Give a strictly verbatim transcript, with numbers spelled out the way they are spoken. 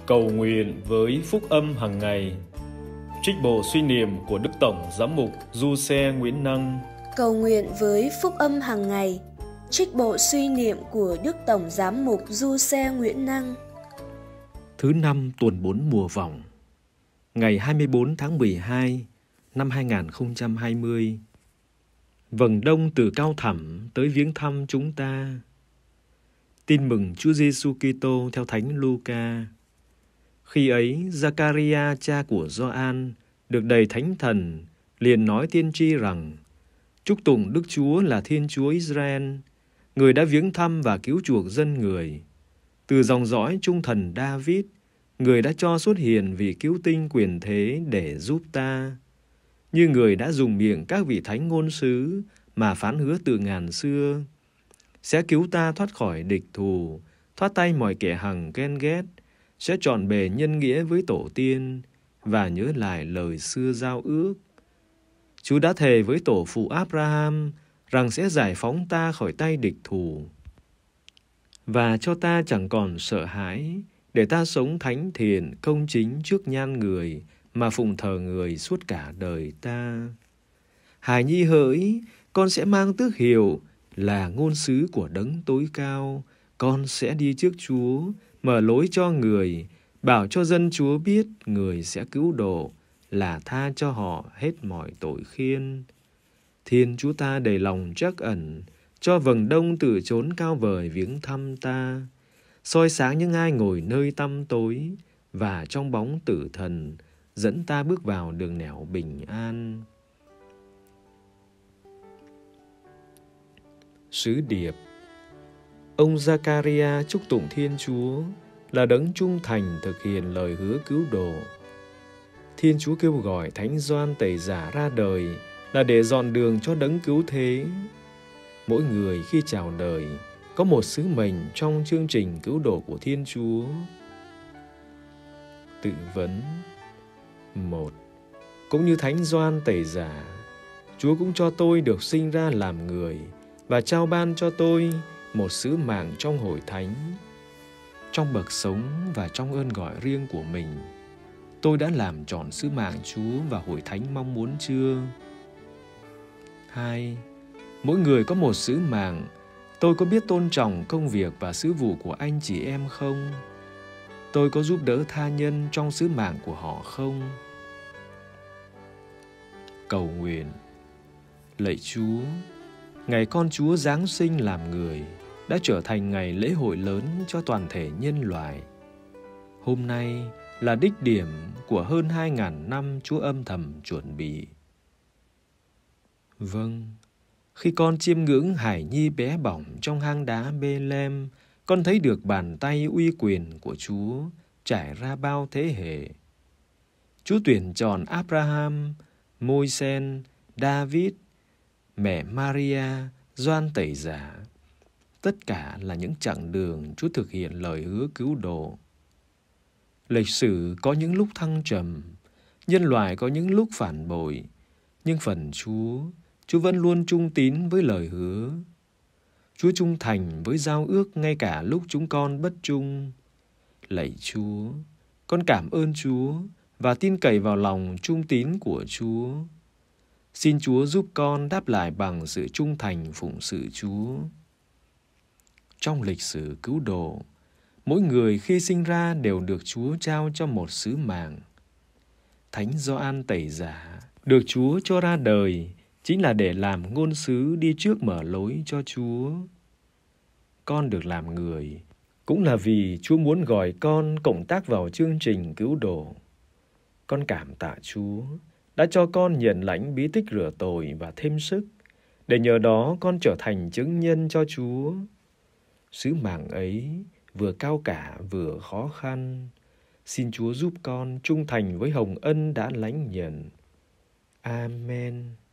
Cầu nguyện với phúc âm hàng ngày. Trích bộ suy niệm của Đức Tổng Giám mục Giuse Nguyễn Năng. Cầu nguyện với phúc âm hàng ngày. Trích bộ suy niệm của Đức Tổng Giám mục Giuse Nguyễn Năng. Thứ năm tuần bốn mùa vọng, ngày hai mươi bốn tháng mười hai năm hai nghìn không trăm hai mươi. Vầng đông từ cao thẳm tới viếng thăm chúng ta. Tin mừng Chúa Giêsu Kitô theo Thánh Luca. Khi ấy, Giacaria cha của Gioan được đầy Thánh Thần, liền nói tiên tri rằng: Chúc tụng Đức Chúa là Thiên Chúa Israel, người đã viếng thăm và cứu chuộc dân người. Từ dòng dõi trung thần David, người đã cho xuất hiện vị cứu tinh quyền thế để giúp ta. Như người đã dùng miệng các vị thánh ngôn sứ mà phán hứa từ ngàn xưa, sẽ cứu ta thoát khỏi địch thù, thoát tay mọi kẻ hằng ghen ghét, sẽ trọn bề nhân nghĩa với tổ tiên và nhớ lại lời xưa giao ước. Chúa đã thề với tổ phụ Abraham rằng sẽ giải phóng ta khỏi tay địch thù và cho ta chẳng còn sợ hãi, để ta sống thánh thiện công chính trước nhan người mà phụng thờ người suốt cả đời ta. Hài nhi hỡi, con sẽ mang tước hiệu là ngôn sứ của Đấng Tối Cao. Con sẽ đi trước Chúa, mở lối cho người, bảo cho dân Chúa biết người sẽ cứu độ, là tha cho họ hết mọi tội khiên. Thiên Chúa ta đầy lòng trắc ẩn, cho vầng đông từ chốn cao vời viếng thăm ta, soi sáng những ai ngồi nơi tăm tối, và trong bóng tử thần dẫn ta bước vào đường nẻo bình an. Sứ điệp. Ông Giacaria chúc tụng Thiên Chúa là Đấng trung thành thực hiện lời hứa cứu độ. Thiên Chúa kêu gọi Thánh Gioan Tẩy Giả ra đời là để dọn đường cho Đấng cứu thế. Mỗi người khi chào đời có một sứ mệnh trong chương trình cứu độ của Thiên Chúa. Tự vấn. Một. Cũng như Thánh Gioan Tẩy Giả, Chúa cũng cho tôi được sinh ra làm người và trao ban cho tôi một sứ mạng trong hội thánh. Trong bậc sống và trong ơn gọi riêng của mình, tôi đã làm trọn sứ mạng Chúa và hội thánh mong muốn chưa? Hai. Mỗi người có một sứ mạng. Tôi có biết tôn trọng công việc và sứ vụ của anh chị em không? Tôi có giúp đỡ tha nhân trong sứ mạng của họ không? Cầu nguyện. Lạy Chúa, ngày con Chúa Giáng sinh làm người đã trở thành ngày lễ hội lớn cho toàn thể nhân loại. Hôm nay là đích điểm của hơn hai ngàn năm Chúa âm thầm chuẩn bị. Vâng, khi con chiêm ngưỡng hài nhi bé bỏng trong hang đá Bê-lem, con thấy được bàn tay uy quyền của Chúa trải ra bao thế hệ. Chúa tuyển chọn Abraham, Môi-sen, David, mẹ Maria, Gioan Tẩy Giả. Tất cả là những chặng đường Chúa thực hiện lời hứa cứu độ. Lịch sử có những lúc thăng trầm, nhân loại có những lúc phản bội, nhưng phần Chúa, Chúa vẫn luôn trung tín với lời hứa. Chúa trung thành với giao ước ngay cả lúc chúng con bất trung. Lạy Chúa, con cảm ơn Chúa và tin cậy vào lòng trung tín của Chúa. Xin Chúa giúp con đáp lại bằng sự trung thành phụng sự Chúa. Trong lịch sử cứu độ, mỗi người khi sinh ra đều được Chúa trao cho một sứ mạng. Thánh Gioan Tẩy Giả được Chúa cho ra đời chính là để làm ngôn sứ đi trước mở lối cho Chúa. Con được làm người cũng là vì Chúa muốn gọi con cộng tác vào chương trình cứu độ. Con cảm tạ Chúa đã cho con nhận lãnh bí tích rửa tội và thêm sức, để nhờ đó con trở thành chứng nhân cho Chúa. Sứ mạng ấy vừa cao cả vừa khó khăn. Xin Chúa giúp con trung thành với hồng ân đã lãnh nhận. Amen.